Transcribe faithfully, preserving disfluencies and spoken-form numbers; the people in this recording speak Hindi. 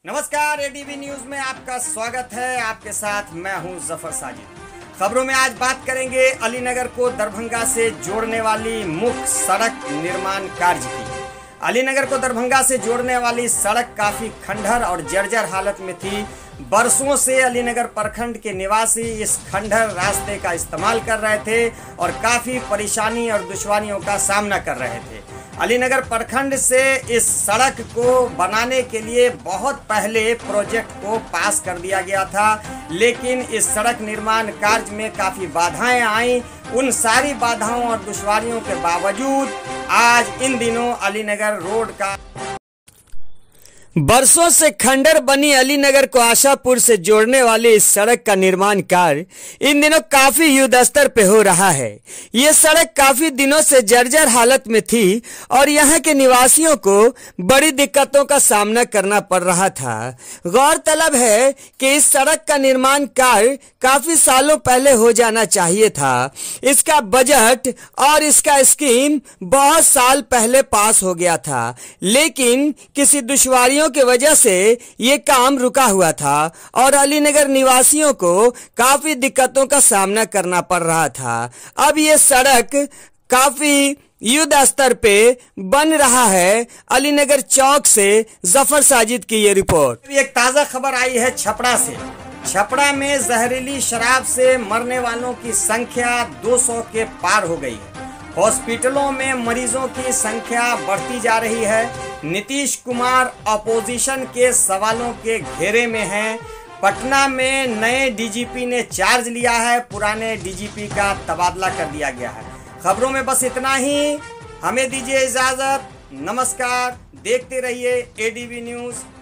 नमस्कार, एडीवी न्यूज में आपका स्वागत है। आपके साथ मैं हूं जफर साजिद। खबरों में आज बात करेंगे अलीनगर को दरभंगा से जोड़ने वाली मुख्य सड़क निर्माण कार्य की। अलीनगर को दरभंगा से जोड़ने वाली सड़क काफी खंडहर और जर्जर हालत में थी। बरसों से अलीनगर प्रखंड के निवासी इस खंडहर रास्ते का इस्तेमाल कर रहे थे और काफी परेशानी और दुश्वारियों का सामना कर रहे थे। अलीनगर प्रखंड से इस सड़क को बनाने के लिए बहुत पहले प्रोजेक्ट को पास कर दिया गया था, लेकिन इस सड़क निर्माण कार्य में काफ़ी बाधाएं आईं। उन सारी बाधाओं और दुश्वारियों के बावजूद आज इन दिनों अलीनगर रोड का बरसों से खंडर बनी अलीनगर को आशापुर से जोड़ने वाली इस सड़क का निर्माण कार्य इन दिनों काफी युद्ध स्तर पे हो रहा है। ये सड़क काफी दिनों से जर्जर हालत में थी और यहाँ के निवासियों को बड़ी दिक्कतों का सामना करना पड़ रहा था। गौरतलब है कि इस सड़क का निर्माण कार्य काफी सालों पहले हो जाना चाहिए था। इसका बजट और इसका स्कीम बहुत साल पहले पास हो गया था, लेकिन किसी दुश्वारियों की वजह से ये काम रुका हुआ था और अलीनगर निवासियों को काफी दिक्कतों का सामना करना पड़ रहा था। अब ये सड़क काफी युद्ध स्तर पे बन रहा है। अलीनगर चौक से जफर साजिद की ये रिपोर्ट। एक ताजा खबर आई है छपरा से। छपरा में जहरीली शराब से मरने वालों की संख्या दो सौ के पार हो गई है। हॉस्पिटलों में मरीजों की संख्या बढ़ती जा रही है। नीतीश कुमार अपोजिशन के सवालों के घेरे में हैं। पटना में नए डीजीपी ने चार्ज लिया है, पुराने डीजीपी का तबादला कर दिया गया है। खबरों में बस इतना ही। हमें दीजिए इजाजत। नमस्कार, देखते रहिए एडीवी न्यूज।